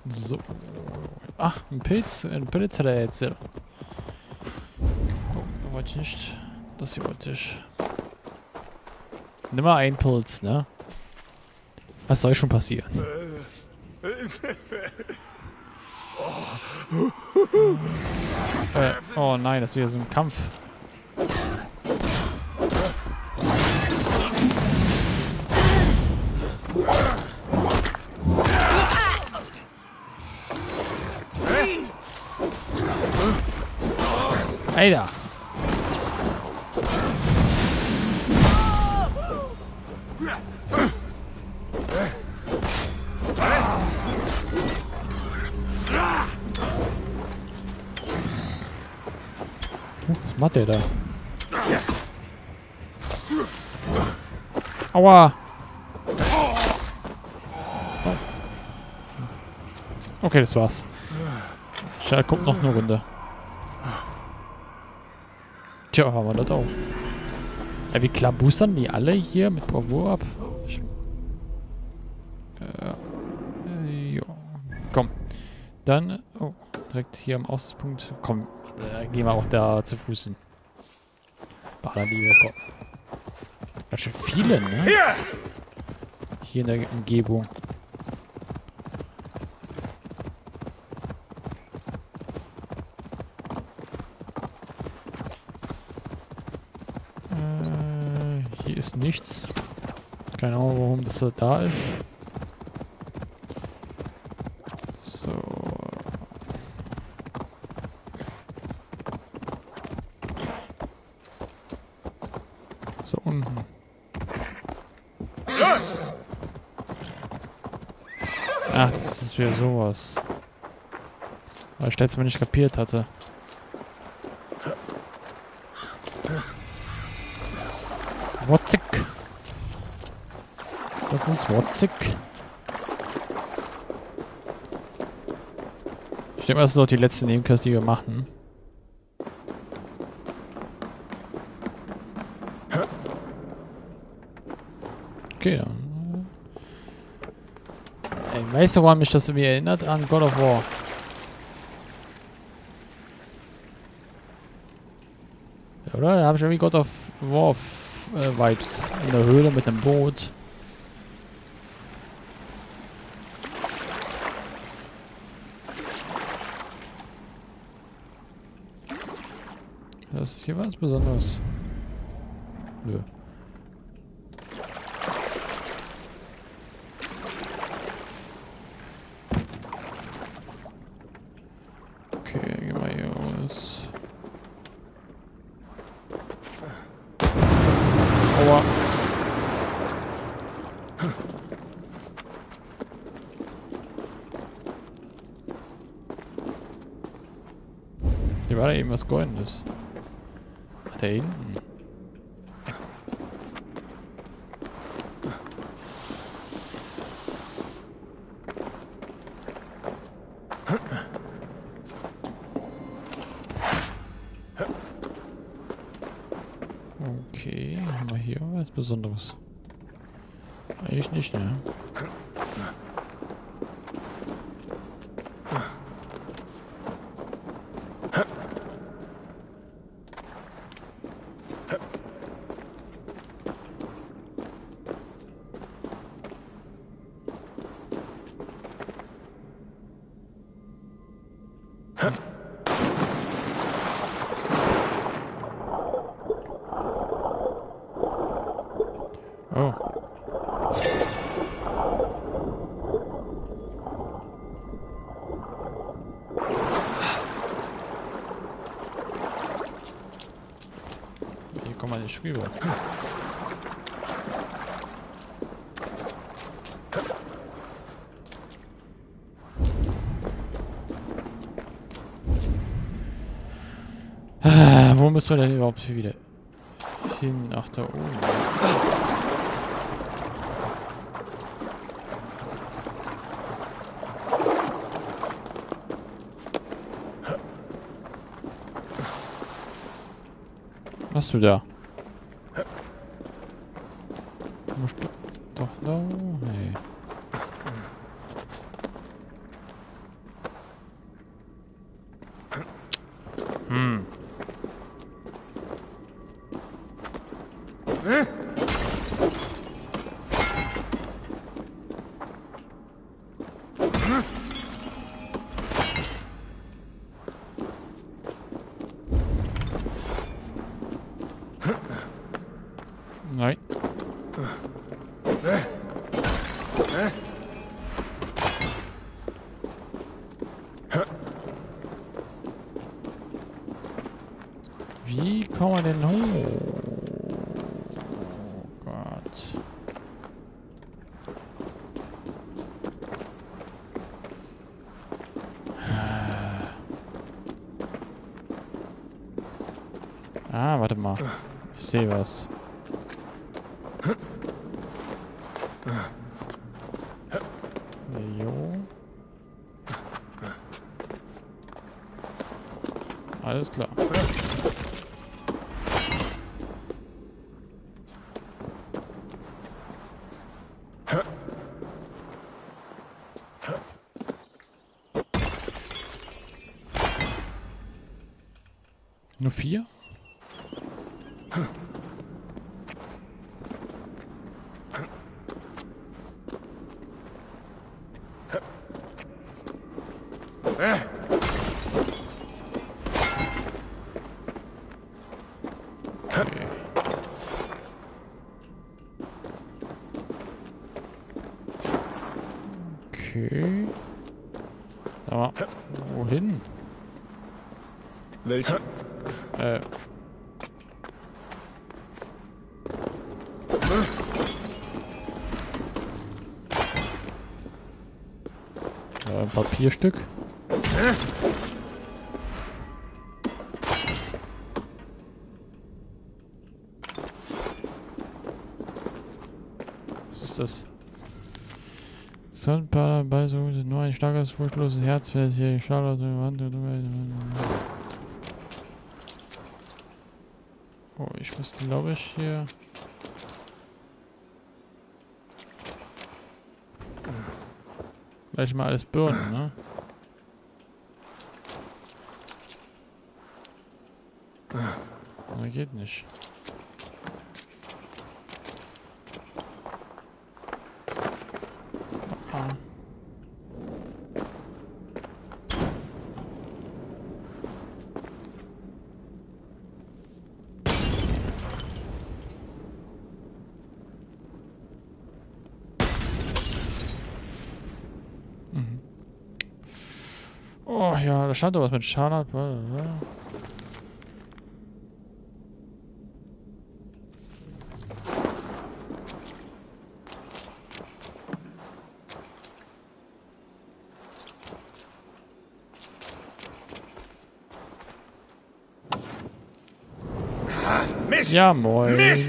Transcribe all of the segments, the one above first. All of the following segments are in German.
So. Ach, ein Pilzrätsel. Oh, wollte ich nicht. Das hier wollte ich. Nimm mal einen Pilz, ne? Was soll schon passieren? Oh nein, das ist wieder so ein Kampf. Alter! Was macht der da? Aua! Oh. Okay, das war's. Schade, kommt noch eine Runde. Tja, haben wir das auch. Ja, wie klabustern die alle hier mit Bravour ab? Ja. Komm. Dann, oh, direkt hier am Aussichtspunkt. Komm, gehen wir auch da zu Fuß hin. Baderliebe, komm. Ganz schön viele, ne? Hier in der Umgebung. Hier ist nichts. Keine Ahnung, warum das da ist. So. So unten. Ach, das ist wieder sowas. Weil ich letztes Mal nicht kapiert hatte. Wotzik. Was ist Wotzik? Ich denke mal, das ist auch die letzte Nebenquest, die wir machen. Okay, dann. Ey, weißt du, woran mich das irgendwie erinnert? An God of War. Ja, oder? Da habe ich irgendwie God of War Vibes. In der Höhle mit einem Boot. Das ist hier was Besonderes. Nö. Okay, gehen wir hier aus. Aua. Hier war da eben was Goldenes. Ach, da hinten. Okay, haben wir hier was Besonderes? Eigentlich nicht, ne? Oh. Hier kommen wir nicht rüber. Wo müssen wir denn überhaupt wieder hin? Ach, da oben. Was du da? Musst du doch da? Nee. kommen wir denn hoch? Oh Gott. Ah, warte mal. Ich sehe was. Jo. Alles klar. Nur 4? Okay. Aber wohin? Welche? Ein Papierstück. Was ist das? Sonnenbader bei so nur ein starkes, furchtloses Herz, wer hier Charlotte Wand. Oh, ich muss, glaube ich, hier. Gleich mal alles burnen, ne? Na, geht nicht. Ah. Mhm. Oh ja, da stand doch was mit Charlotte. Mist! Ja, moin. Mist!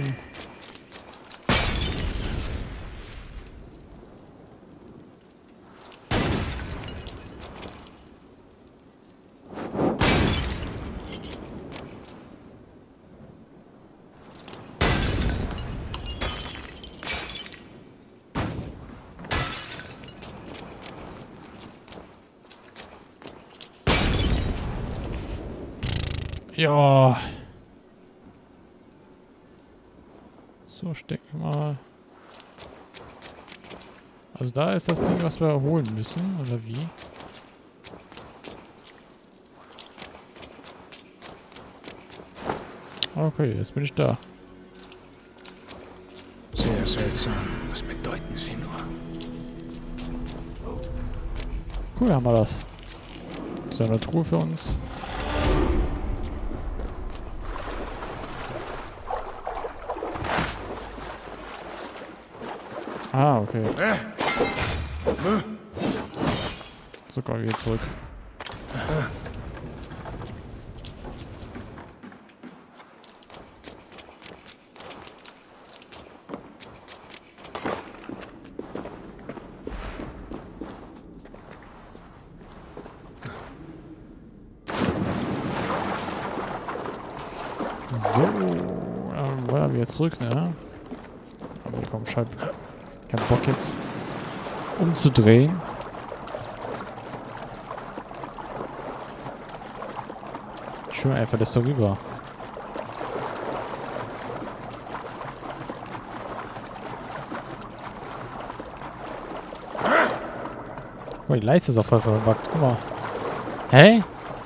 Ja. So, stecken mal. Also da ist das Ding, was wir holen müssen, oder wie? Okay, jetzt bin ich da. Sehr seltsam. Was bedeuten sie nur? Cool, haben wir das. So eine Truhe für uns. Ah, okay. Sogar wieder zurück. So, wollen wir wieder zurück, ne? Aber komm, kein Bock jetzt umzudrehen. Schön einfach das so rüber. Oh, die Leiste ist auch voll verbuggt. Guck mal. Hä?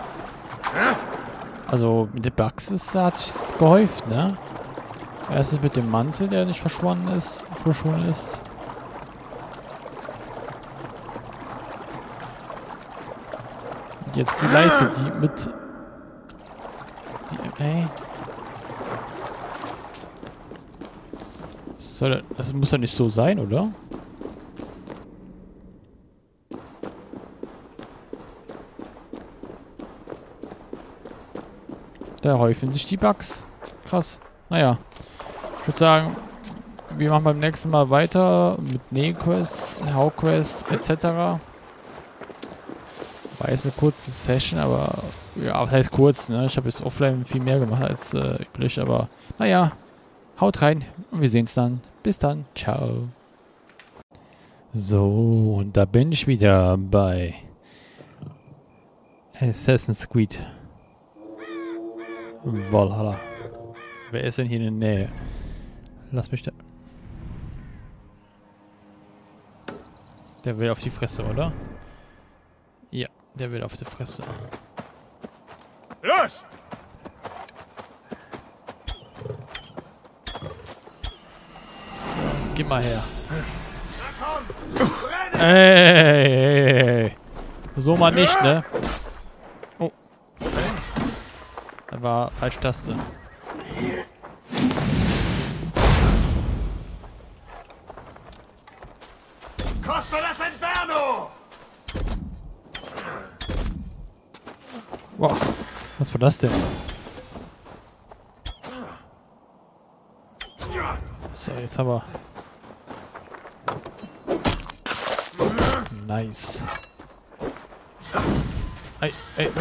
Also mit den Bugs hat sich's gehäuft, ne? Erstens mit dem Mantel, der nicht verschwunden ist. Und jetzt die Leiste, die mit... Ey. Das muss doch nicht so sein, oder? Da häufen sich die Bugs. Krass. Naja. Ich würde sagen, wir machen beim nächsten Mal weiter mit Nebenquests, Hauptquests etc. War jetzt eine kurze Session, aber ja, was heißt kurz, ne? Ich habe jetzt offline viel mehr gemacht als üblich, aber naja, haut rein und wir sehen uns dann. Bis dann, ciao. So, und da bin ich wieder bei Assassin's Creed Valhalla. Wer ist denn hier in der Nähe? Lass mich da... Der will auf die Fresse, oder? Ja, der will auf die Fresse. Los! Gib mal her. Ey. So mal nicht, ne? Oh. Das war falsche Taste. Costa das Inferno! Wow. Was war das denn? So, jetzt aber. Nice. Ey, ey.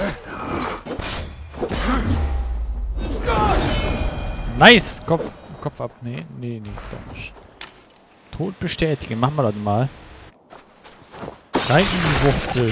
Nice! Kopf ab. Nee, doch nicht. Tod bestätigen. Machen wir das mal. Rein in die Wurzel.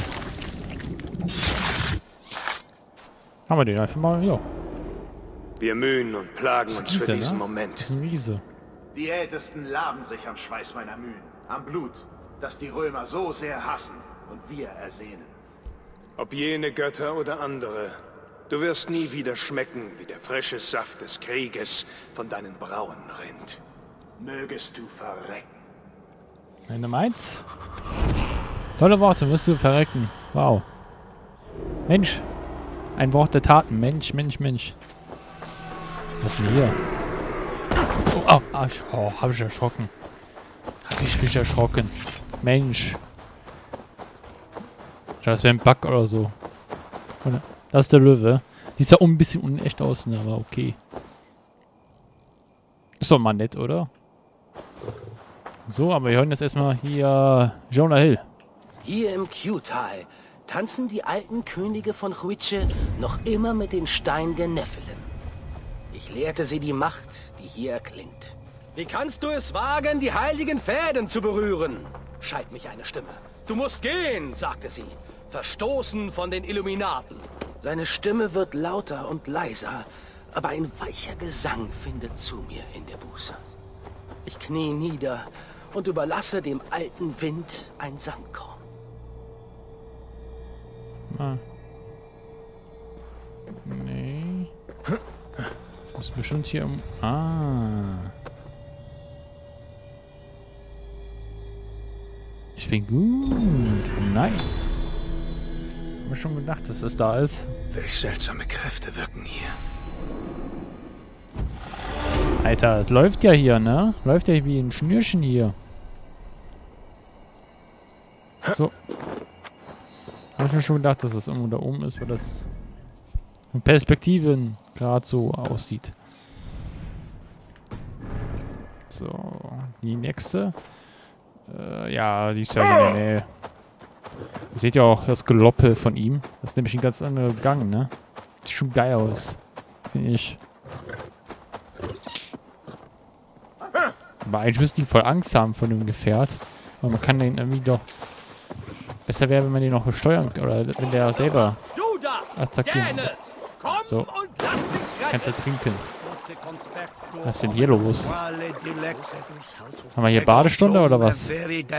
Haben wir den einfach mal, ja. Wir mühen und plagen uns für diesen Das Moment. ist ein Riese. Die Ältesten laben sich am Schweiß meiner Mühen, am Blut, das die Römer so sehr hassen und wir ersehnen. Ob jene Götter oder andere, du wirst nie wieder schmecken, wie der frische Saft des Krieges von deinen Brauen rinnt. Mögest du verrecken. Wenn du meinst. Tolle Worte, wirst du verrecken. Wow. Mensch. Ein Wort der Taten. Mensch. Was ist denn hier? Oh, hab ich erschrocken. Hab ich mich erschrocken. Mensch. Ich dachte, das wäre ein Bug oder so. Und das ist der Löwe. Die sah ein bisschen unecht aus, ne? Aber okay. Ist doch mal nett, oder? So, aber wir hören jetzt erstmal hier Jonah Hill. Hier im Q-Tal tanzen die alten Könige von Huiche noch immer mit den Steinen der Nephilim. Ich lehrte sie die Macht, die hier erklingt. Wie kannst du es wagen, die heiligen Fäden zu berühren? Schallt mich eine Stimme. Du musst gehen, sagte sie, verstoßen von den Illuminaten. Seine Stimme wird lauter und leiser, aber ein weicher Gesang findet zu mir in der Buße. Ich knie nieder und überlasse dem alten Wind ein Sandkorn. Ah. Nee. Muss bestimmt hier um... Ah. Ich bin gut. Nice. Hab mir schon gedacht, dass es da ist. Welch seltsame Kräfte wirken hier. Alter, es läuft ja hier, ne? Läuft ja wie ein Schnürchen hier. So. Habe ich mir schon gedacht, dass das irgendwo da oben ist, weil das von Perspektiven gerade so aussieht. So, die nächste. Ja, die ist ja in der Nähe. Ihr seht ja auch das Geloppe von ihm. Das ist nämlich ein ganz anderer Gang, ne? Sieht schon geil aus. Finde ich. Aber eigentlich müssten die voll Angst haben vor dem Gefährt. Aber man kann den irgendwie doch... Besser wäre, wenn man den noch besteuern... Oder wenn der selber attackieren. So. Kannst du trinken. Was ist denn hier los? Haben wir hier Badestunde oder was?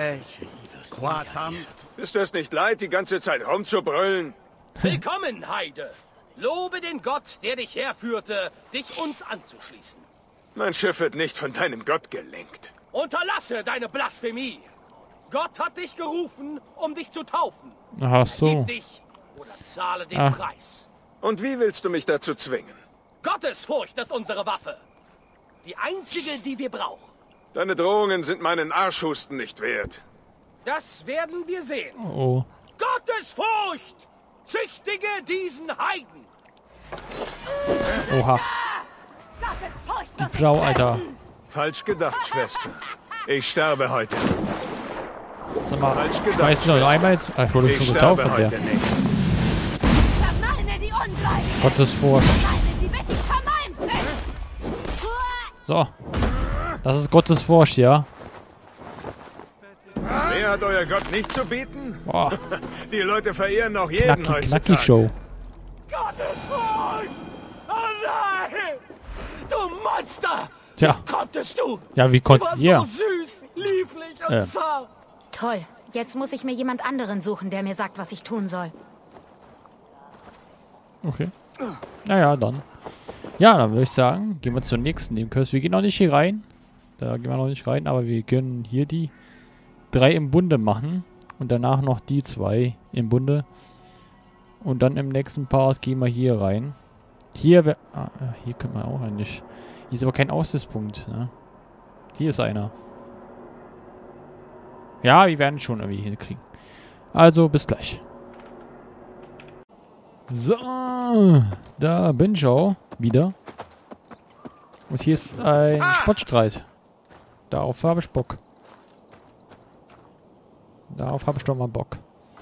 Ist es nicht leid, die ganze Zeit rumzubrüllen? Willkommen, Heide! Lobe den Gott, der dich herführte, dich uns anzuschließen. Mein Schiff wird nicht von deinem Gott gelenkt. Unterlasse deine Blasphemie! Gott hat dich gerufen, um dich zu taufen. Ach so. Gib dich oder zahle den Preis. Und wie willst du mich dazu zwingen? Gottesfurcht ist unsere Waffe. Die einzige, die wir brauchen. Deine Drohungen sind meinen Arschhusten nicht wert. Das werden wir sehen. Oh. Gottesfurcht! Züchtige diesen Heiden! Oha. Die Frau, Alter. Falsch gedacht, Schwester. Ich sterbe heute. Sag mal, Falsch gedacht, schmeißt du noch einmal jetzt? Ich wurde Ich schon getauft sterbe von der. heute nicht. Vermalme die Ungläubigen! Gottesfurcht. Vermalme sie, bis sie vermalmt sind! So. Das ist Gottesfurcht, ja? Wer hat euer Gott nicht zu bieten? Boah. Die Leute verehren noch jeden Knacki, heutzutage. knacki Show. Gottesfurcht! Oh nein! Du Monster! Tja. Wie konntest du? Ja, wie Sie konnte war ihr? so süß, lieblich und zart. Toll. Jetzt muss ich mir jemand anderen suchen, der mir sagt, was ich tun soll. Okay. Naja, dann. Ja, dann würde ich sagen, gehen wir zur nächsten Nebenquest. Wir gehen noch nicht hier rein. Da gehen wir noch nicht rein, aber wir können hier die 3 im Bunde machen. Und danach noch die 2 im Bunde. Und dann im nächsten Part gehen wir hier rein. Hier hier können wir auch eigentlich. Hier ist aber kein Aussichtspunkt, ne? Hier ist einer. Ja, wir werden schon irgendwie hinkriegen. Also, bis gleich. So, da bin ich auch wieder. Und hier ist ein Spottstreit. Darauf habe ich Bock. Darauf habe ich doch mal Bock.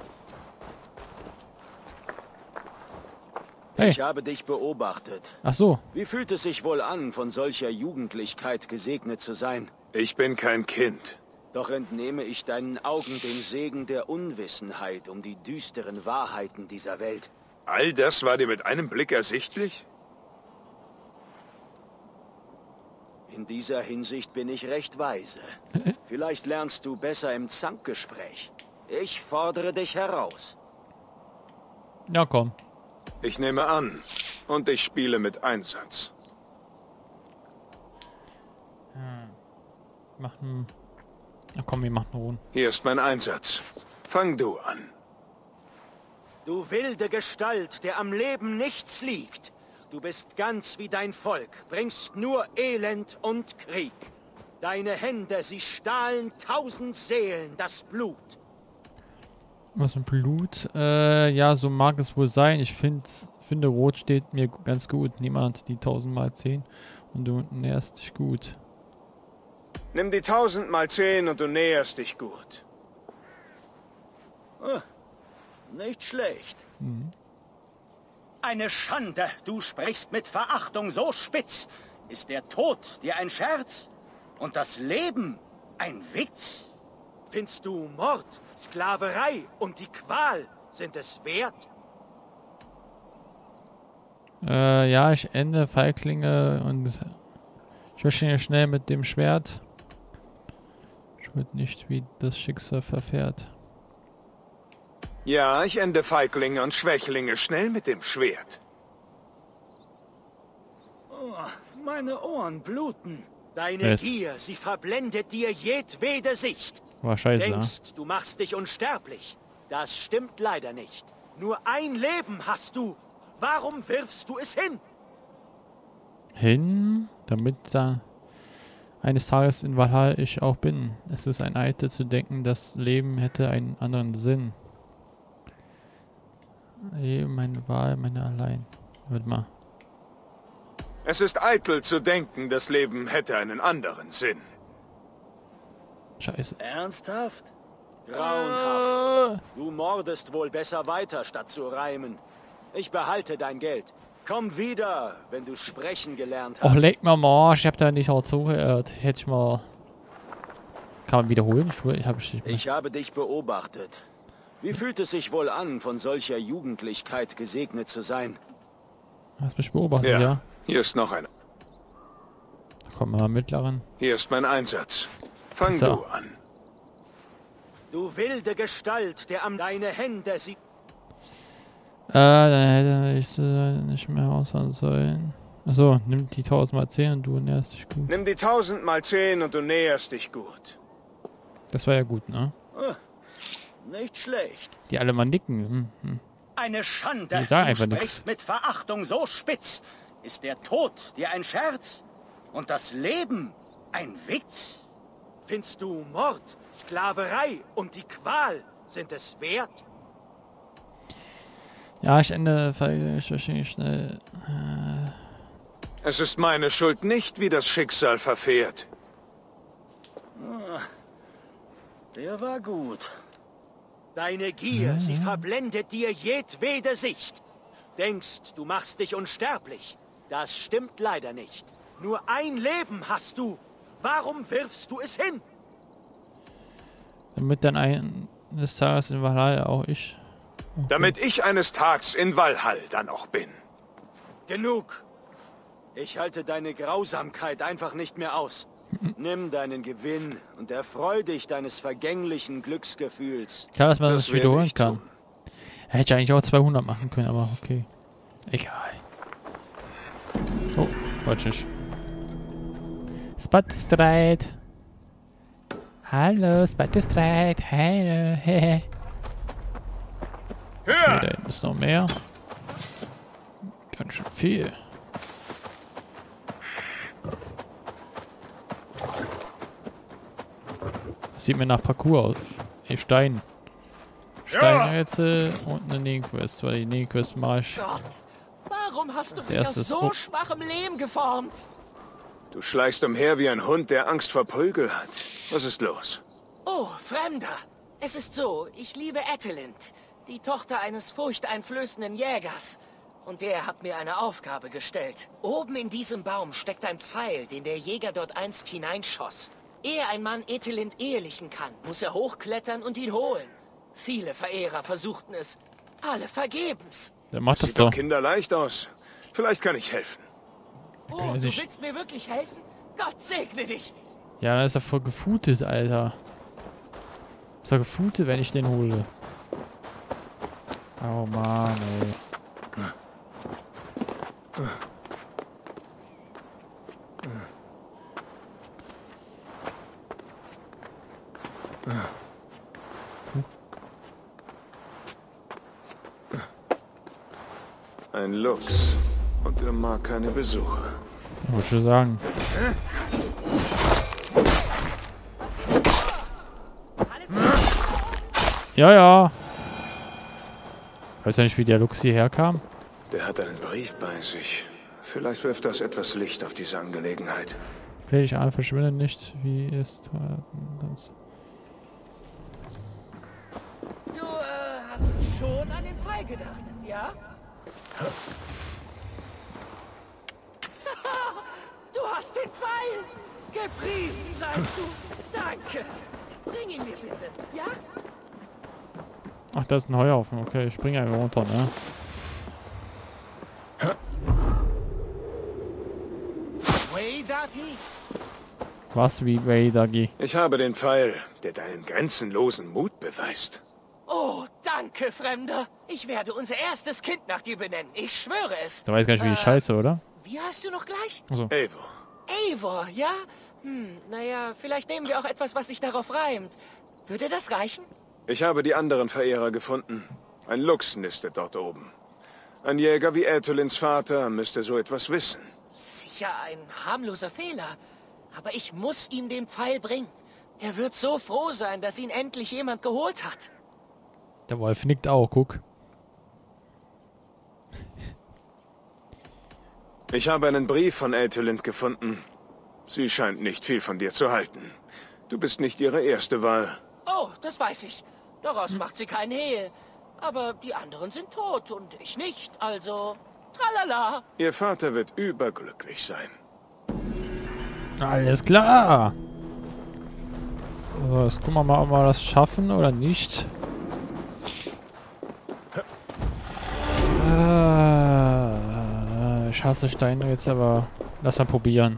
Hey. Ich habe dich beobachtet. Ach so. Wie fühlt es sich wohl an, von solcher Jugendlichkeit gesegnet zu sein? Ich bin kein Kind. Doch entnehme ich deinen Augen den Segen der Unwissenheit um die düsteren Wahrheiten dieser Welt. All das war dir mit einem Blick ersichtlich? In dieser Hinsicht bin ich recht weise. Vielleicht lernst du besser im Zankgespräch. Ich fordere dich heraus. Ja, komm. Ich nehme an. Und ich spiele mit Einsatz. Machen. Na komm, wir machen Ruhen. Hier ist mein Einsatz. Fang du an. Du wilde Gestalt, der am Leben nichts liegt. Du bist ganz wie dein Volk, bringst nur Elend und Krieg. Deine Hände, sie stahlen 1000 Seelen das Blut. Was mit Blut? Ja, so mag es wohl sein. Ich finde, Rot steht mir ganz gut. Niemand die 1000x10 und du näherst dich gut. Nimm die 1000x10 und du näherst dich gut. Nicht schlecht. Eine Schande, du sprichst mit Verachtung so spitz. Ist der Tod dir ein Scherz? Und das Leben ein Witz? Findest du Mord, Sklaverei und die Qual sind es wert? Ja, ich ende Feiglinge und Schwächlinge schnell mit dem Schwert. Ich weiß nicht, wie das Schicksal verfährt. Ja, ich ende Feiglinge und Schwächlinge schnell mit dem Schwert. Oh, meine Ohren bluten. Deine Yes. Gier, sie verblendet dir jedwede Sicht. War scheiße, ne? Denkst, du machst dich unsterblich. Das stimmt leider nicht. Nur ein Leben hast du. Warum wirfst du es hin? Hin, damit da eines Tages in Valhalla ich auch bin. Es ist ein Eitel zu denken, das Leben hätte einen anderen Sinn. Meine Wahl, meine allein. Warte mal. Es ist eitel zu denken, das Leben hätte einen anderen Sinn. Scheiße. Ernsthaft? Grauenhaft. Du mordest wohl besser weiter, statt zu reimen. Ich behalte dein Geld. Komm wieder, wenn du sprechen gelernt hast. Och, leg mir mal, ich hab da nicht auch zugehört. Hätte ich mal... Kann man wiederholen? Ich habe dich beobachtet. Wie fühlt es sich wohl an, von solcher Jugendlichkeit gesegnet zu sein? Hast mich beobachtet, ja? Ja, hier ist noch einer. Da kommen wir mal mittleren. Hier ist mein Einsatz. Fang So. du an. Du wilde Gestalt, der am deine Hände sie... Dann hätte ich sie nicht mehr ausfahren sollen. Achso, nimm die 1000x10 und du näherst dich gut. Nimm die 1000x10 und du näherst dich gut. Das war ja gut, ne? Nicht schlecht. Die alle mal nicken. Eine Schande, Ich sag du einfach nix. sprichst mit Verachtung so spitz. Ist der Tod dir ein Scherz? Und das Leben ein Witz? Findest du Mord, Sklaverei und die Qual sind es wert? Ja, ich ende wahrscheinlich schnell. Es ist meine Schuld nicht, wie das Schicksal verfährt. Der war gut. Deine Gier, sie verblendet dir jedwede Sicht. Denkst, du machst dich unsterblich. Das stimmt leider nicht. Nur ein Leben hast du. Warum wirfst du es hin? Damit dann eines Tages in Valhalla auch ich. Okay. Damit ich eines Tages in Valhall dann auch bin. Genug. Ich halte deine Grausamkeit einfach nicht mehr aus. Nimm deinen Gewinn und erfreu dich deines vergänglichen Glücksgefühls. Klar, dass man das werde wiederholen ich kann. tun. Hätte ich eigentlich auch 200 machen können, aber okay. Egal. Oh, wollte ich nicht. Spotstreit. Hallo, Spotstreit. Hallo, hehe. Okay, da hinten ist noch mehr. Ganz schön viel. Sieht mir nach Parcours aus. Ey, Stein. Steinrätsel und eine Nebenquest. Weil die Nebenquest mache ich. Gott, warum hast du Als mich aus erstes so schwachem Lehm geformt? Du schleichst umher wie ein Hund, der Angst vor Prügel hat. Was ist los? Oh, Fremder. Es ist so, ich liebe Etelind, die Tochter eines furchteinflößenden Jägers. Und der hat mir eine Aufgabe gestellt. Oben in diesem Baum steckt ein Pfeil, den der Jäger dort einst hineinschoss. Ehe ein Mann Etelind ehelichen kann, muss er hochklettern und ihn holen. Viele Verehrer versuchten es. Alle vergebens. Der macht das Sieht doch doch. kinderleicht aus. Vielleicht kann ich helfen. Oh, Ja, du sich- willst mir wirklich helfen? Gott segne dich. Ja, dann ist er voll gefutet, Alter. Ist er gefutet, wenn ich den hole? Oh Mann, ey. Ein Luchs. Und er mag keine Besucher. Wollte schon sagen. Ja, ja. Weiß ja nicht, wie der Lux hierher kam. Der hat einen Brief bei sich. Vielleicht wirft das etwas Licht auf diese Angelegenheit. Play ich an, verschwinde nicht, wie ist das? Du hast schon an den Pfeil gedacht, ja? Du hast den Pfeil! Gepriesen seist du! Danke! Bring ihn mir bitte, ja? Ach, da ist ein Heuhaufen. Okay, ich springe einfach runter, ne? Was wie Weidagi? Ich habe den Pfeil, der deinen grenzenlosen Mut beweist. Oh, danke, Fremder. Ich werde unser erstes Kind nach dir benennen. Ich schwöre es. Da weiß gar nicht, wie ich heiße, oder? Wie heißt du noch gleich? Also, Eivor, Eivor, ja? Naja, vielleicht nehmen wir auch etwas, was sich darauf reimt. Würde das reichen? ich habe die anderen Verehrer gefunden. Ein Luchs nistet dort oben. Ein Jäger wie Äthelins Vater müsste so etwas wissen. Sicher ein harmloser Fehler. Aber ich muss ihm den Pfeil bringen. Er wird so froh sein, dass ihn endlich jemand geholt hat. der Wolf nickt auch, guck. Ich habe einen Brief von Äthelind gefunden. Sie scheint nicht viel von dir zu halten. Du bist nicht ihre erste Wahl. Oh, das weiß ich. Daraus macht sie kein Hehl. Aber die anderen sind tot und ich nicht. Also, tralala. Ihr Vater wird überglücklich sein. Alles klar. Also, jetzt gucken wir mal, ob wir das schaffen oder nicht. Ich hasse Steine jetzt, aber lass mal probieren.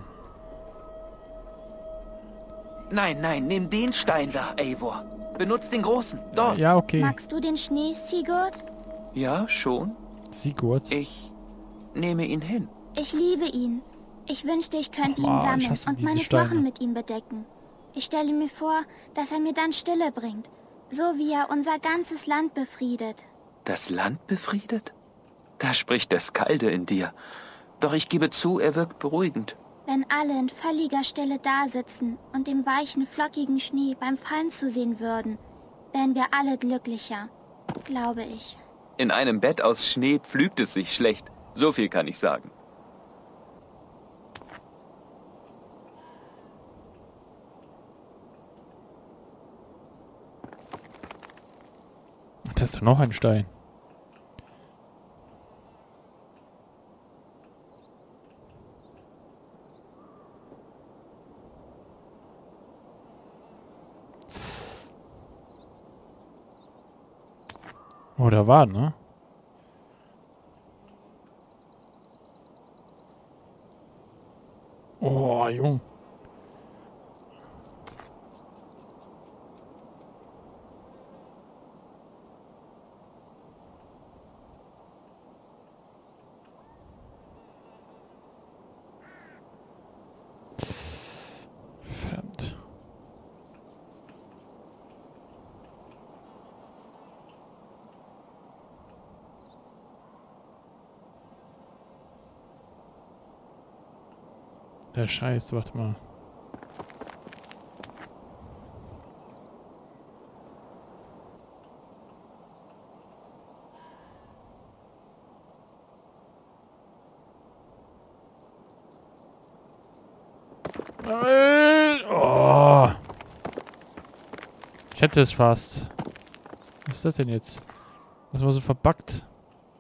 Nein, nein, nimm den Stein da, Eivor. Benutz den großen. Dort. Ja, okay. Magst du den Schnee, Sigurd? Ja, schon. Sigurd. Ich nehme ihn hin. Ich liebe ihn. Ich wünschte, ich könnte Mann, ihn sammeln ich hasse und diese meine Steine. Knochen mit ihm bedecken. Ich stelle mir vor, dass er mir dann Stille bringt. So wie er unser ganzes Land befriedet. Das Land befriedet? Da spricht der Skalde in dir. Doch ich gebe zu, er wirkt beruhigend. Wenn alle in völliger Stille dasitzen und dem weichen, flockigen Schnee beim Fallen zusehen würden, wären wir alle glücklicher, glaube ich. In einem Bett aus Schnee pflügt es sich schlecht. So viel kann ich sagen. Da ist doch noch ein Stein. Oh, da war, ne? Oh, Jung. Verdammt. Der Scheiß, warte mal. Nein! Oh. Ich hätte es fast. Was ist das denn jetzt? Das war so verbuggt.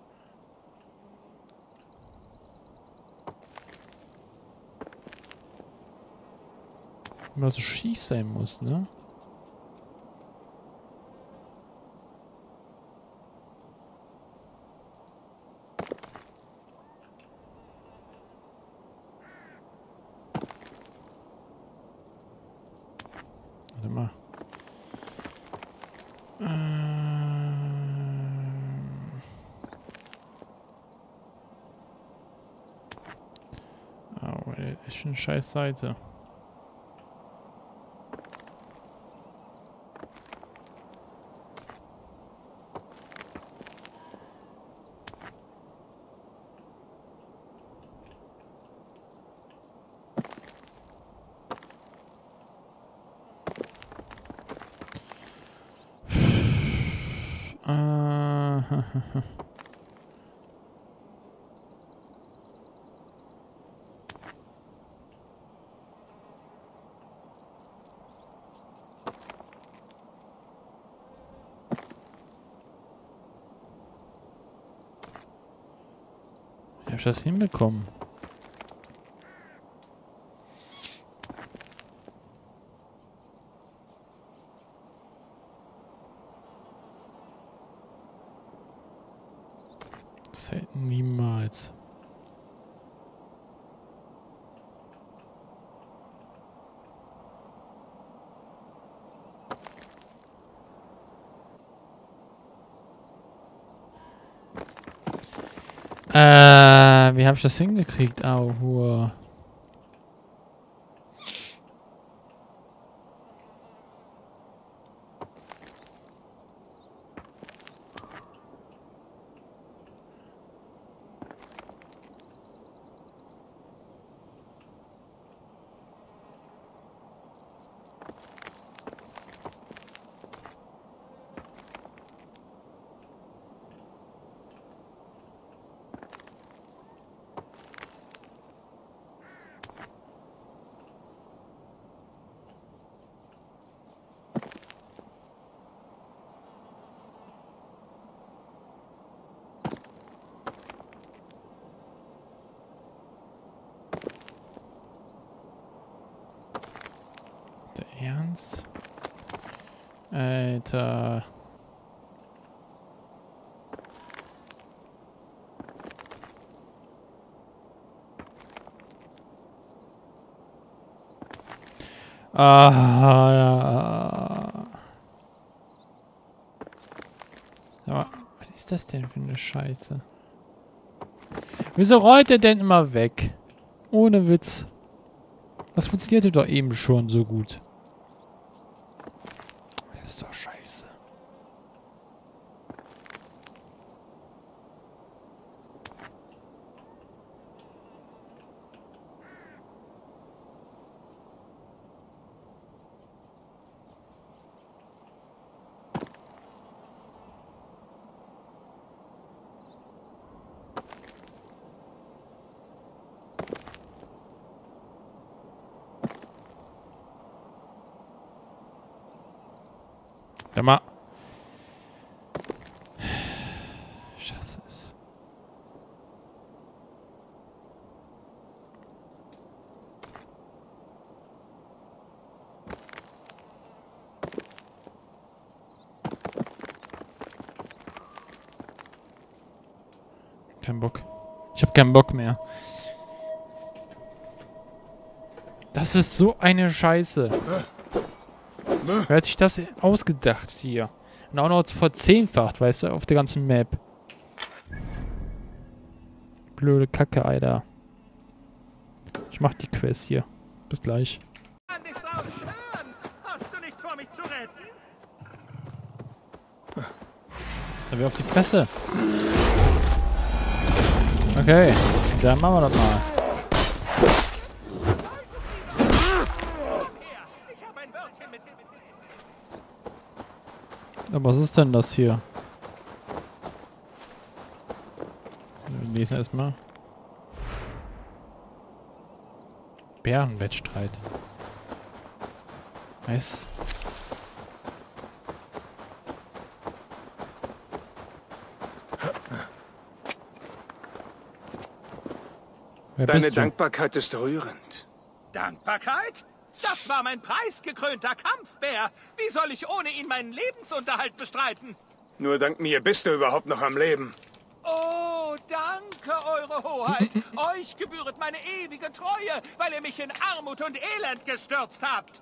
Immer so schief sein muss, ne? Warte mal. Oh, ey, ist schon eine scheiß Seite. Wie hab ich das hinbekommen? Das hält niemals. Wie habe ich das hingekriegt? Au. Der Ernst? Alter. Ah, ja. Aber, was ist das denn für eine Scheiße? Wieso rollt der denn immer weg? Ohne Witz. Das funktionierte doch eben schon so gut. Das ist doch scheiße. Sag mal. Scheiße ist. Kein Bock. Ich hab keinen Bock mehr. Das ist so eine Scheiße. Wer hat sich das ausgedacht hier? Und auch noch verzehnfacht, weißt du, auf der ganzen Map. Blöde Kacke, Alter. Ich mach die Quest hier. Bis gleich. Hast du nicht vor, mich zu retten? Dann wir auf die Fresse. Okay, dann machen wir das mal. Aber was ist denn das hier? Wir lesen erstmal. Bärenwettstreit. Nice. Wer Deine bist du? Dankbarkeit ist rührend. Dankbarkeit? Das war mein preisgekrönter Kampfbär. Wie soll ich ohne ihn meinen Lebensunterhalt bestreiten? Nur dank mir bist du überhaupt noch am Leben. Oh, danke, Eure Hoheit. Euch gebühret meine ewige Treue, weil ihr mich in Armut und Elend gestürzt habt.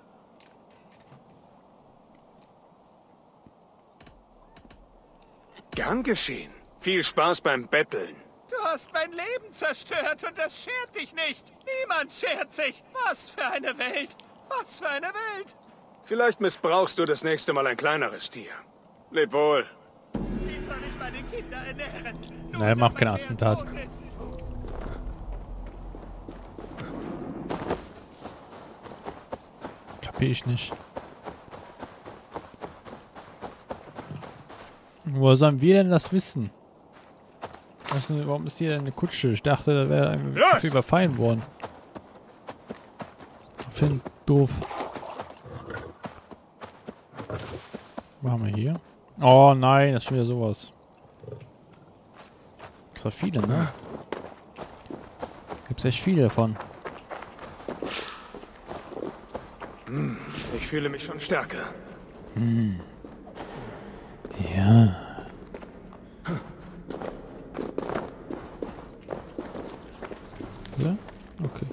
Gern geschehen. Viel Spaß beim Betteln. Du hast mein Leben zerstört und das schert dich nicht. Niemand schert sich. Was für eine Welt. Was für eine Welt. Vielleicht missbrauchst du das nächste Mal ein kleineres Tier. Leb wohl. Wie soll ich meine Kinder ernähren? Nein, mach kein Attentat. Kapier ich nicht. Woher sollen wir denn das wissen? Warum ist hier denn eine Kutsche? Ich dachte, da wäre einfach überfallen worden. Finde doof. Was haben wir hier? Oh nein, das ist schon wieder sowas. Das sind viele, ne? Gibt's echt viele davon. Ich fühle mich schon stärker. Ja. Ja? Okay.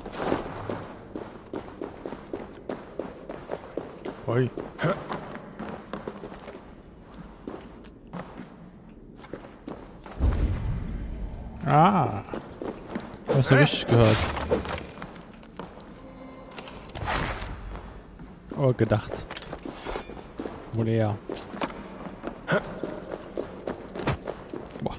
Oi. Ah. Hast du richtig gehört? Oh, gedacht. Wohl eher. Boah.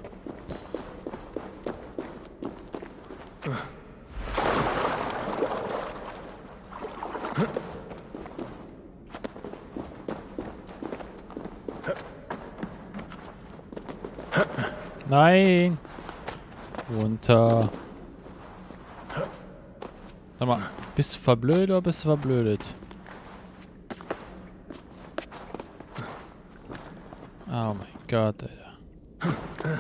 Nein! Runter. Sag mal, bist du verblödet oder bist du verblödet? Oh mein Gott, Alter.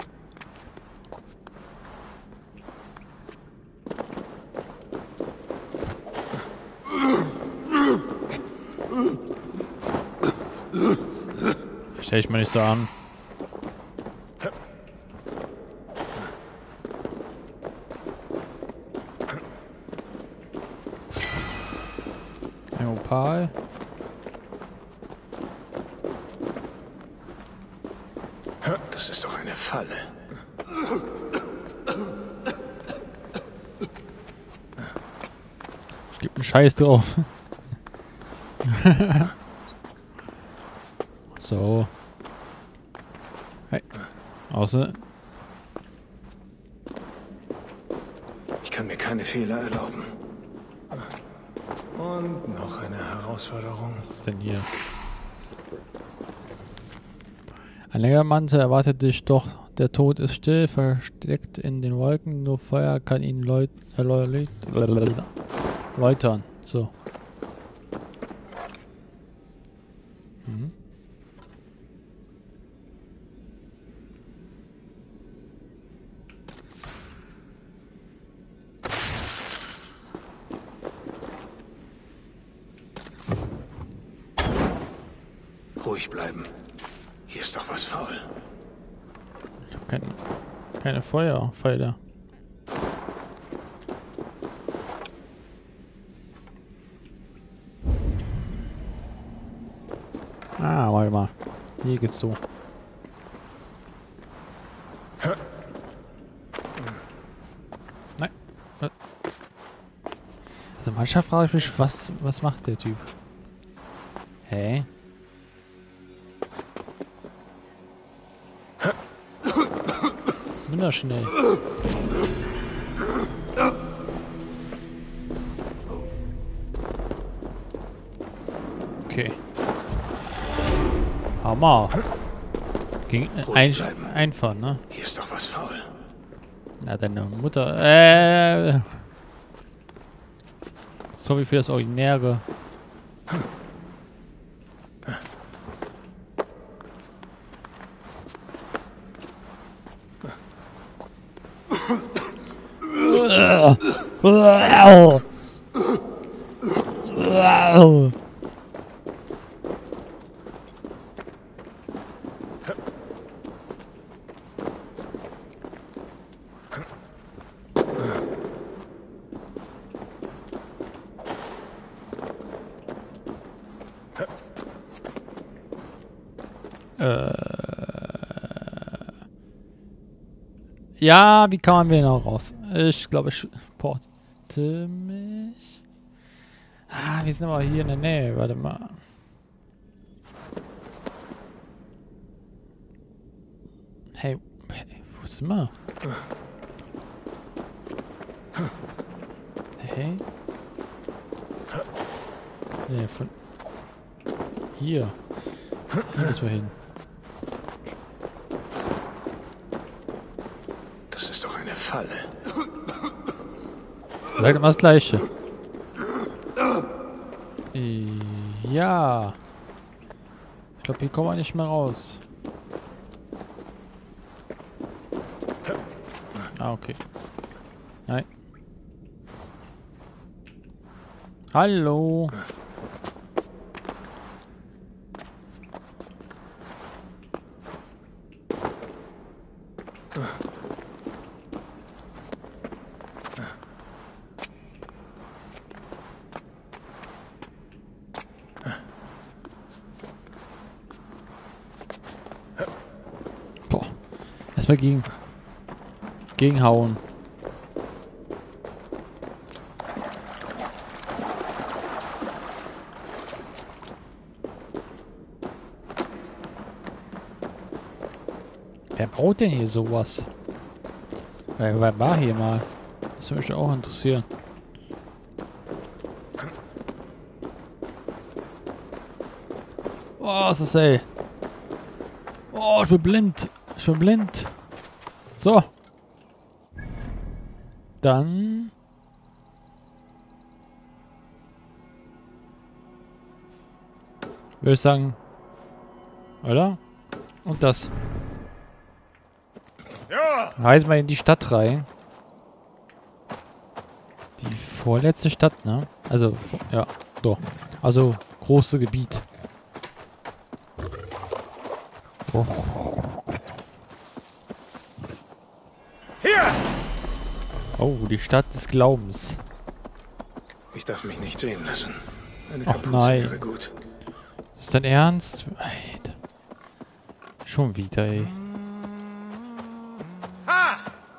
Stell ich mal nicht so an. Ein Opal. Das ist doch eine Falle. Ich geb einen Scheiß drauf. So. Hey. Außer. Ich kann mir keine Fehler erlauben. Und noch eine Herausforderung. Was ist denn hier? Ein Lägermannte erwartet dich, doch der Tod ist still, versteckt in den Wolken, nur Feuer kann ihn läutern. So. Ruhig bleiben. Hier ist doch was faul. Ich habe keine Feuerpfeile. Ah, warte mal. Hier geht's so. Nein. Also manchmal frage ich mich, was macht der Typ? Hä? Nimm das schnell. Okay. Hammer. Ging einfach, ne? Hier ist doch was faul. Na, deine Mutter. Sorry für das Originäre. Ja, wie kann man mir noch raus? Ich glaube, ich porte mich. Ah, wir sind aber hier in der Nähe. Warte mal. Hey, wo sind wir? Hey? Nee, von hier. Hier müssen wir hin. Das ist doch eine Falle. Sagt immer das Gleiche. Ja. Ich glaube, hier kommen wir nicht mehr raus. Ah, okay. Nein. Hallo. Boah. Erstmal gegenhauen. Wer baut denn hier sowas? Wer war hier mal? Das würde mich auch interessieren. Oh, was ist das, ey? Oh, ich bin blind. Ich bin blind. So. Dann... würde ich sagen... Oder? Und das. Ja! Reisen wir in die Stadt rein. Die vorletzte Stadt, ne? Also, ja, doch. Also, große Gebiet. Oh. Hier! Oh, die Stadt des Glaubens. Ich darf mich nicht sehen lassen. Eine Ach Kapuze nein. wäre gut. Ist dein Ernst? Alter. Schon wieder, ey. Ha!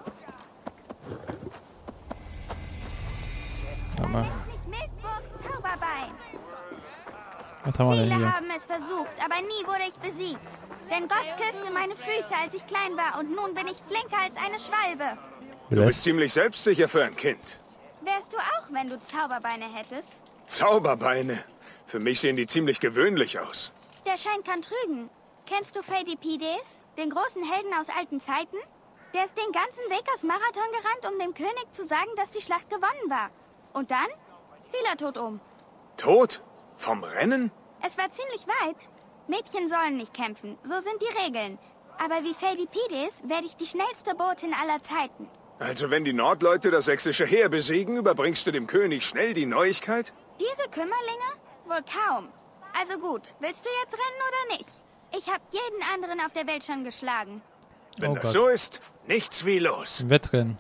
Aber, Zauberbein. was haben wir denn Viele hier? haben es versucht, aber nie wurde ich besiegt. Denn Gott küsste meine Füße, als ich klein war, und nun bin ich flinker als eine Schwalbe. Du bist ziemlich selbstsicher für ein Kind. Wärst du auch, wenn du Zauberbeine hättest? Zauberbeine. Für mich sehen die ziemlich gewöhnlich aus. Der Schein kann trügen. Kennst du Pheidippides, den großen Helden aus alten Zeiten? Der ist den ganzen Weg aus Marathon gerannt, um dem König zu sagen, dass die Schlacht gewonnen war. Und dann fiel er tot um. Tot? Vom Rennen? Es war ziemlich weit. Mädchen sollen nicht kämpfen, so sind die Regeln. Aber wie Pheidippides werde ich die schnellste Botin aller Zeiten. Also wenn die Nordleute das sächsische Heer besiegen, überbringst du dem König schnell die Neuigkeit? Diese Kümmerlinge? Wohl kaum. Also gut, willst du jetzt rennen oder nicht? Ich habe jeden anderen auf der Welt schon geschlagen. Wenn Oh das Gott. so ist, nichts wie los. Ein Wettrennen.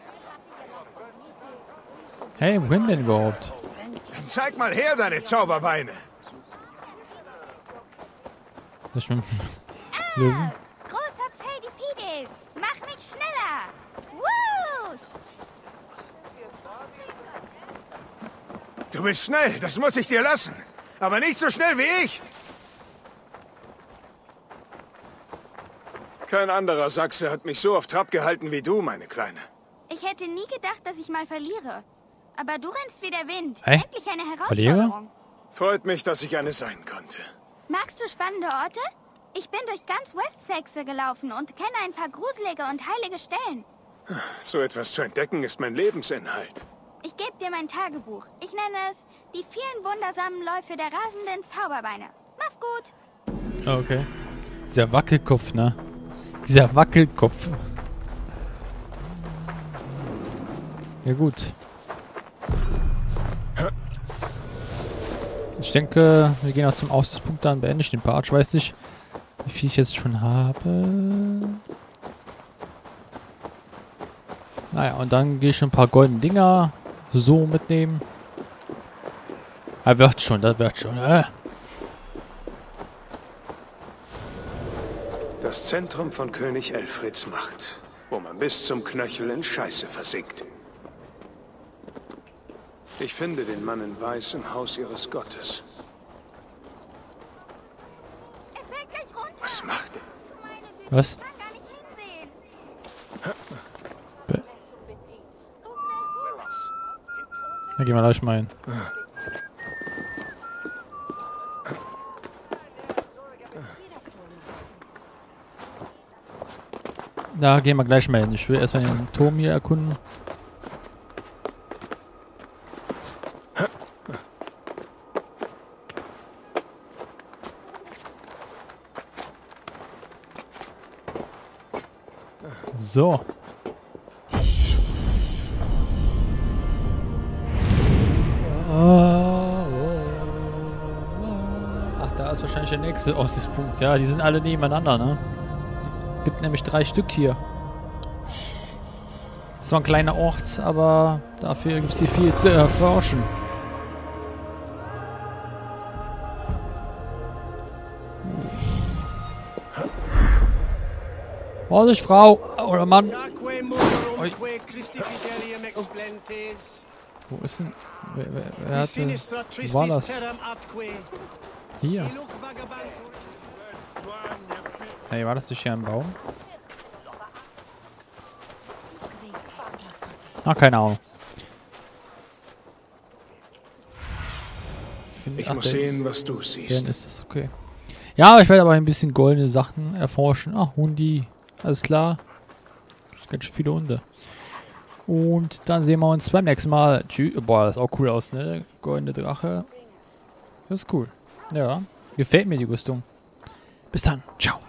Hey, wohin denn überhaupt? Zeig mal her deine Zauberbeine. Das schwimmt. Löwen. Großer Felipides, mach mich schneller. Whoosh! Du bist schnell, das muss ich dir lassen. Aber nicht so schnell wie ich. Kein anderer Sachse hat mich so auf Trab gehalten wie du, meine Kleine. Ich hätte nie gedacht, dass ich mal verliere. Aber du rennst wie der Wind. Hä? Endlich eine Verliere? Herausforderung. Freut mich, dass ich eine sein konnte. Magst du spannende Orte? Ich bin durch ganz Westsaxe gelaufen und kenne ein paar gruselige und heilige Stellen. So etwas zu entdecken ist mein Lebensinhalt. Ich gebe dir mein Tagebuch. Ich nenne es die vielen wundersamen Läufe der rasenden Zauberbeine. Mach's gut. Okay. Dieser Wackelkopf, ne? Dieser Wackelkopf. Ja gut. Ich denke, wir gehen auch zum Aussichtspunkt, dann beende ich den Part. Ich weiß nicht, wie viel ich jetzt schon habe. Naja, und dann gehe ich schon ein paar goldene Dinger so mitnehmen. Ah, wird schon, das wird schon. Das Zentrum von König Elfrieds Macht, wo man bis zum Knöchel in Scheiße versinkt. Ich finde den Mann in Weiß im Haus ihres Gottes. Er fällt gleich runter. Was macht er? Meine Güte, Was? ich kann gar nicht hinsehen. Da gehen wir gleich mal hin. Da gehen wir gleich mal hin. Ich will erstmal den Turm hier erkunden. So. Ach, da ist wahrscheinlich der nächste Aussichtspunkt. Ja, die sind alle nebeneinander, ne? Gibt nämlich 3 Stück hier. Das ist zwar ein kleiner Ort, aber dafür gibt es hier viel zu erforschen. Vorsicht, Frau oder Mann. Ui. Wo ist denn? Wer hatte? Wo war das? Hier. Hey, war das nicht hier ein Baum? Ah, keine Ahnung. Ich muss sehen, was du Dann siehst. ist das okay. Ja, ich werde aber ein bisschen goldene Sachen erforschen. Ach, Hundi. Alles klar. Das sind ganz schön viele Hunde. Und dann sehen wir uns beim nächsten Mal. Tschüss. Boah, das sieht auch cool aus, ne? Goldene Drache. Das ist cool. Ja. Gefällt mir die Rüstung. Bis dann. Ciao.